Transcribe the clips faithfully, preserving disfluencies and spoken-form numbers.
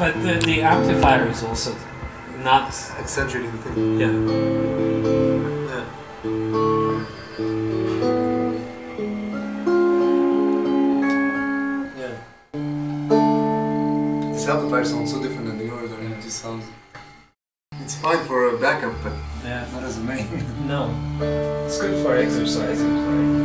but the, the amplifier is also not accentuating the thing. Yeah. Yeah. Yeah. This amplifier sounds so different than the yours. I mean, it just sounds. It's fine for a backup, but yeah, not as a main. No, it's good for exercising.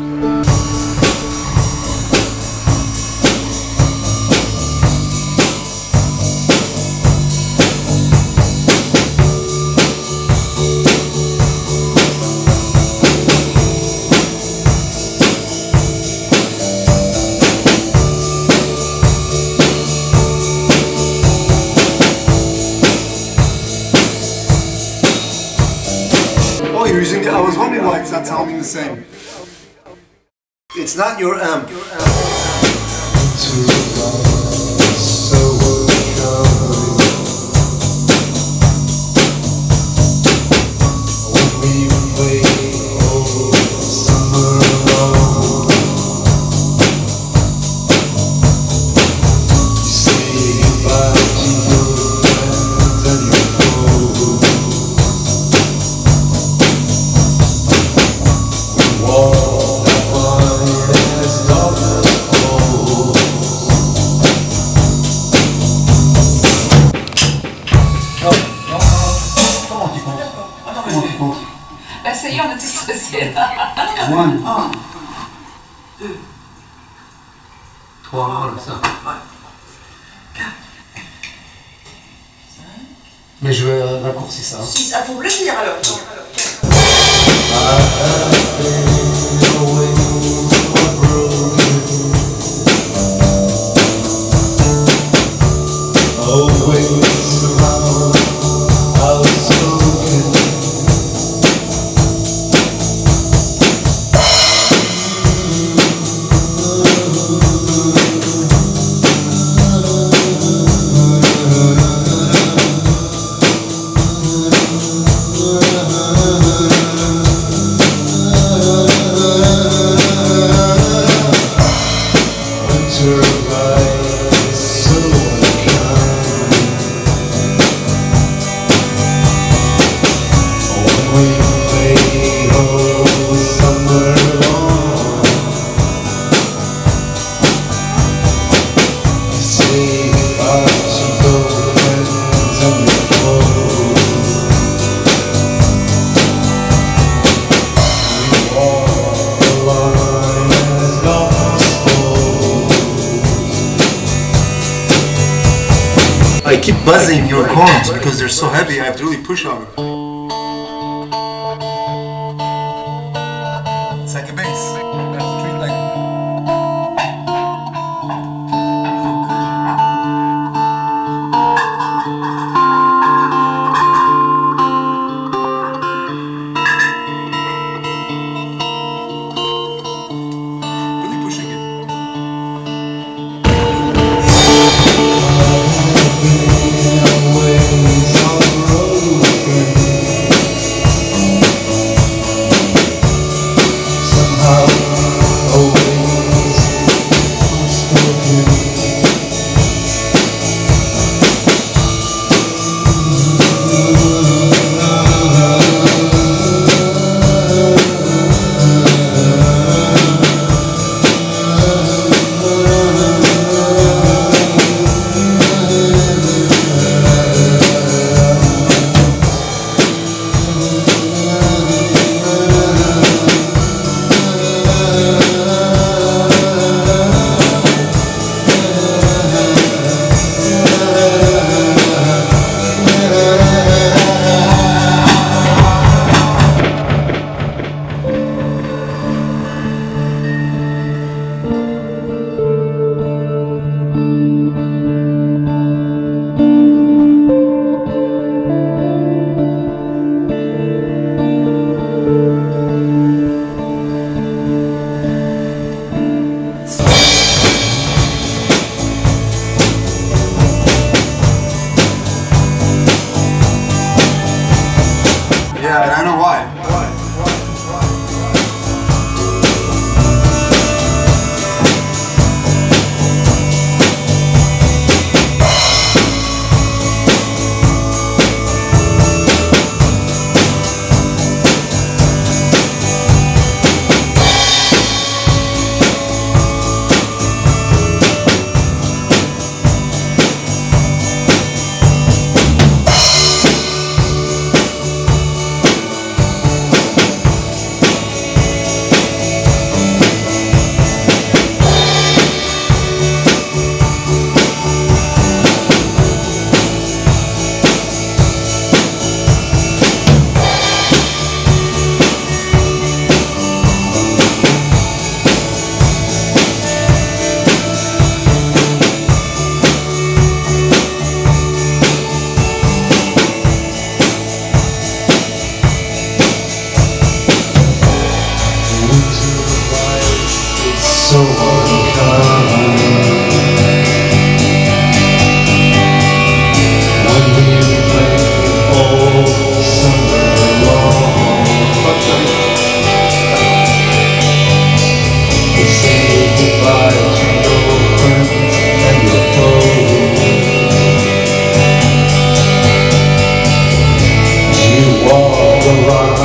You're using the, I was wondering why it's not sounding the same. It's not your amp. Essayons de tout stresser là. Un, deux, trois, voilà ça. Mais je vais raccourcir ça. six, il faut le dire alors. I keep buzzing your corns because they're so heavy, I have to really push on them. It's like a bass. You have to treat like really pushing it. Ways on broken the rock.